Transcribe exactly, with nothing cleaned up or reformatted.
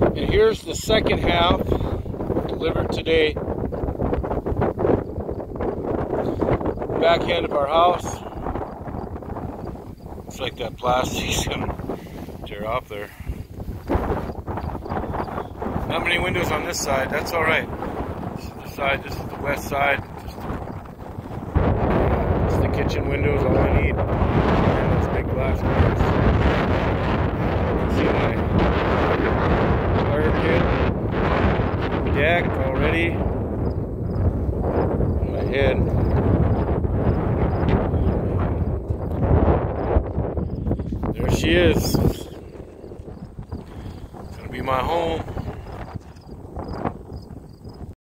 And here's the second half, delivered today. Back end of our house. Looks like that plastic's gonna tear off there. Not many windows on this side, that's alright. This is the side, this is the west side. Just, just the kitchen windows, all I need. And those big glass windows. See my fire pit, deck already. My head. There she is. It's gonna be my home.